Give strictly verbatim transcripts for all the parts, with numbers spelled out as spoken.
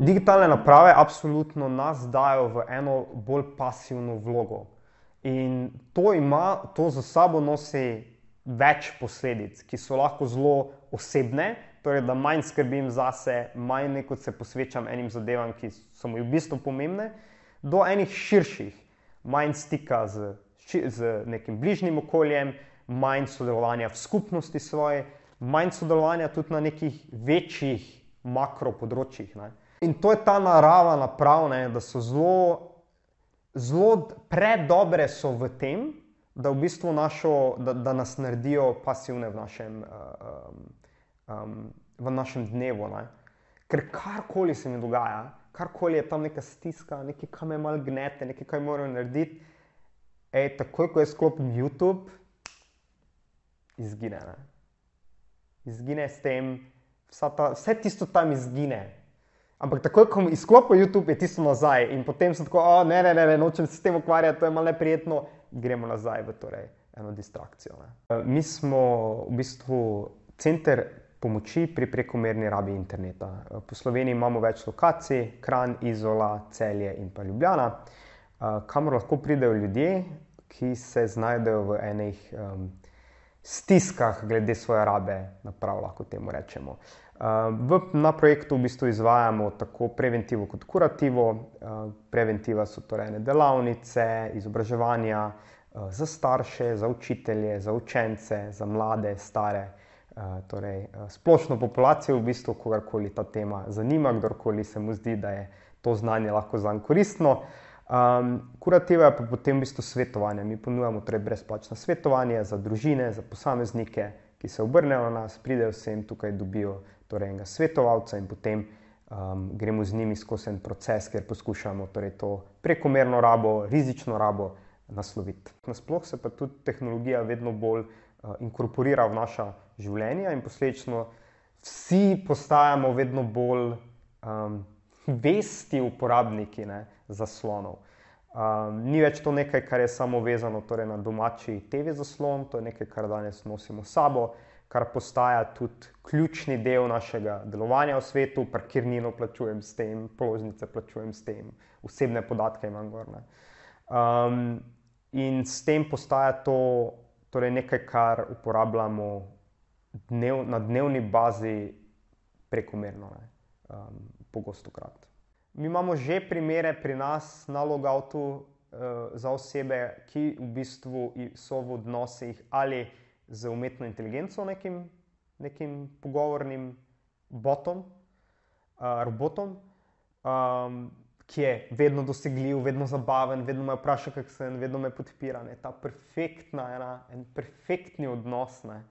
Digitalne naprave absolutno nas dajo v eno bolj pasivno vlogo. In to ima, to za sabo nosi več posledic, ki so lahko zelo osebne, torej da manj skrbim zase, manj nekot se posvečam enim zadevam, ki so mi v bistvu pomembne, do enih širših, manj stika z, z nekim bližnjim okoljem, manj sodelovanja v skupnosti svoje, manj sodelovanja tudi na nekih večjih makro področjih, ne. In to je ta narava naprav, ne, da so zelo, zelo predobre so v tem, da v bistvu našo, da, da nas naredijo pasivne v našem, um, um, v našem dnevu, ne. Ker karkoli se mi dogaja, karkoli je tam neka stiska, nekaj, kaj me malo gnete, nekaj, kaj moram narediti, ej, takoj, ko jaz sklopim YouTube, izgine, ne. Izgine s tem, vsa ta, vse tisto tam izgine. Ampak takoj, ko izklopim YouTube, je tisto nazaj in potem sem tako, o, ne, ne, ne, ne, nočem se s tem ukvarjati, to je malo neprijetno, gremo nazaj v torej eno distrakcijo, ne. Mi smo v bistvu center pomoči pri prekomerni rabi interneta. Po Sloveniji imamo več lokacij, Kranj, Izola, Celje in pa Ljubljana, kamor lahko pridejo ljudje, ki se znajdejo v enih um, stiskah glede svoje rabe naprav, lahko temu rečemo. V, na projektu v bistvu izvajamo tako preventivo kot kurativo. Preventiva so torej ene delavnice, izobraževanja za starše, za učitelje, za učence, za mlade, stare, torej splošno populacijo v bistvu, kogarkoli ta tema zanima, kdorkoli se mu zdi, da je to znanje lahko zanj koristno. Um, kurativa je pa potem v bistvu svetovanje. Mi ponujamo torej brezplačno svetovanje za družine, za posameznike, ki se obrnejo na nas, pridejo sem tukaj, dobijo torej enega svetovalca in potem um, gremo z njimi skozi en proces, kjer poskušamo torej to prekomerno rabo, rizično rabo nasloviti. Nasploh se pa tudi tehnologija vedno bolj uh, inkorporira v naša življenja in posledično vsi postajamo vedno bolj um, vesti uporabniki, ne, zaslonov. Um, ni več to nekaj, kar je samo vezano torej na domači te ve zaslon, to je nekaj, kar danes nosimo s sabo, kar postaja tudi ključni del našega delovanja v svetu, parkirnino plačujem s tem, položnice plačujem s tem, osebne podatke imam gor, ne. Um, in s tem postaja to torej nekaj, kar uporabljamo dnev, na dnevni bazi prekomerno, ne, um, pogostokrat. Mi imamo že primere pri nas na logoutu uh, za osebe, ki v bistvu so v odnosih ali z umetno inteligenco, nekim, nekim pogovornim botom, uh, robotom, um, ki je vedno dosegljiv, vedno zabaven, vedno me vpraša, kak sem, vedno me podpira, ne, ta perfektna, ena, en perfektni odnos, ne.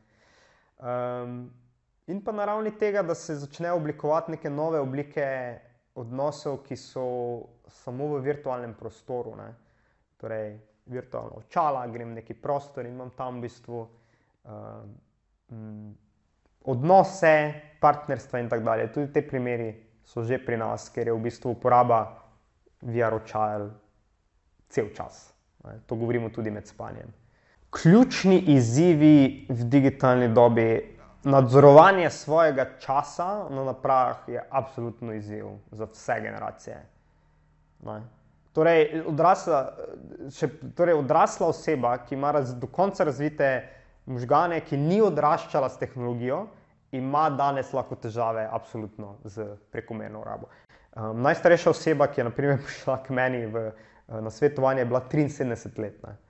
Um, in pa na ravni tega, da se začne oblikovati neke nove oblike odnosov, ki so samo v virtualnem prostoru, ne. Torej, virtualna očala, grem v neki prostor in imam tam v bistvu uh, m, odnose, partnerstva in tako dalje. Tudi te primeri so že pri nas, ker je v bistvu uporaba V R očal cel čas, ne. To govorimo tudi med spanjem. Ključni izzivi v digitalni dobi. Nadzorovanje svojega časa na napravah je absolutno izziv za vse generacije. Ne. Torej, odrasla, še, torej, odrasla oseba, ki ima raz, do konca razvite možgane, ki ni odraščala s tehnologijo, ima danes lahko težave absolutno z prekomerno rabo. Um, najstarejša oseba, ki je na primer prišla k meni v, na svetovanje, je bila triinsedemdeset let. Ne.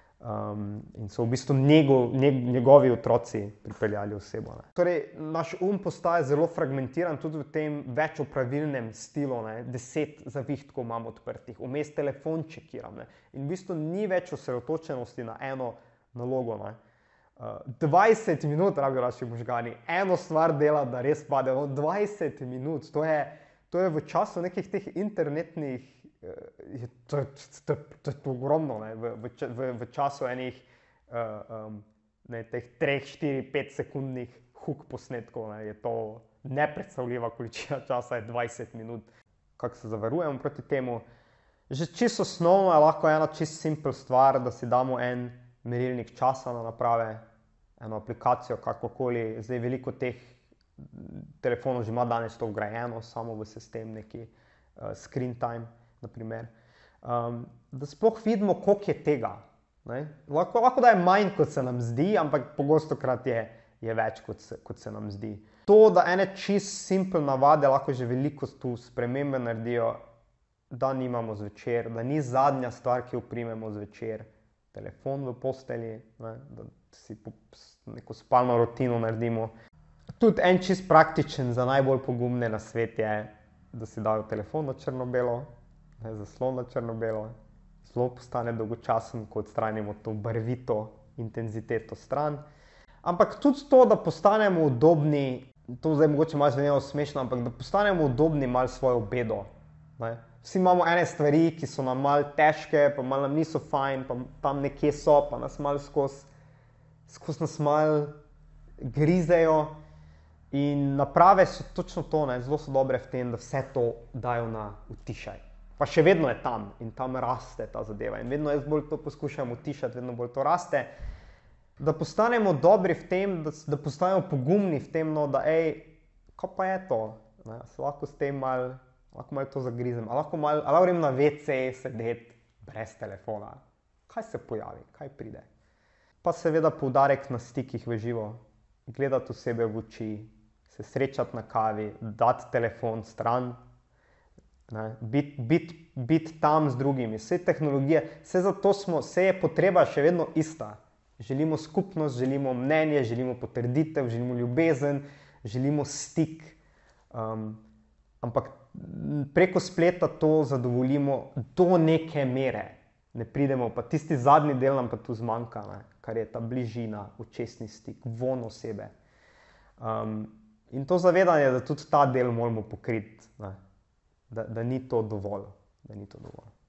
Um, in so v bistvu njegov, njegovi otroci pripeljali osebo, ne. Torej, naš um postaja zelo fragmentiran tudi v tem večopravilnem stilu, ne. Deset zavihtkov imam odprtih, vmes telefon čekiram, ne. In v bistvu ni več osredotočenosti na eno nalogo, ne. Uh, dvajset minut rabijo naši možgani, eno stvar dela, da res pade, no, dvajset minut, to je, to je v času nekih teh internetnih Je, to, to, to je ogromno, ne, v, v, v času enih uh, um, ne, teh treh, štiri, pet sekundnih hook posnetkov, ne, je to nepredstavljiva količina časa, je dvajset minut. Kako se zavarujemo proti temu? Že čisto osnovno je lahko ena čisto simpel stvar, da si damo en merilnik časa na naprave, eno aplikacijo, kakokoli. Zdaj veliko teh telefonov že ima danes to vgrajeno, samo v sistem neki uh, screen time, naprimer. Um, da sploh vidimo, koliko je tega. Ne? Lahko, lahko da je manj, kot se nam zdi, ampak pogosto krat je, je več, kot se, kot se nam zdi. To, da ene čist simple navade lahko že veliko tu spremembe naredijo, da nimamo zvečer, da ni zadnja stvar, ki jo primemo zvečer, telefon v postelji, ne? Da si neko spalno rutino naredimo. Tudi en čist praktičen za najbolj pogumne na svet je, da si dajo telefon na črno-belo, zaslon na črno-belo, zelo postane dolgočasen, ko odstranimo to barvito intenziteto stran. Ampak tudi to, da postanemo udobni, to zdaj mogoče malo zvenelo smešno, ampak da postanemo udobni malo svojo bedo. Ne? Vsi imamo ene stvari, ki so nam malo težke, pa malo nam niso fajn, pa tam nekje so, pa nas malo skozi, skozi nas malo grizejo. In naprave so točno to, ne? Zelo so dobre v tem, da vse to dajo na utišaj. Pa še vedno je tam in tam raste ta zadeva. In vedno jaz bolj to poskušam utišati, vedno bolj to raste. Da postanemo dobri v tem, da, da postanemo pogumni v tem, no, da ej, kaj pa je to? Ne? Se lahko s tem malo, lahko malo to zagrizem. A lahko malo, a lahko grem na ve ce sedeti brez telefona. Kaj se pojavi? Kaj pride? Pa seveda poudarek na stikih v živo. Gledati osebe v oči, se srečati na kavi, dati telefon stran, biti bit, bit tam z drugimi. Vse tehnologije, vse zato smo, vse je potreba še vedno ista. Želimo skupnost, želimo mnenje, želimo potrditev, želimo ljubezen, želimo stik. Um, ampak preko spleta to zadovoljimo do neke mere. Ne pridemo, pa tisti zadnji del nam pa tu zmanjka, ne? Kar je ta bližina, očesni stik, von osebe. Um, in to zavedanje, da tudi ta del moramo pokriti, ne? Da, da ni to dovolj, da ni to dovolj.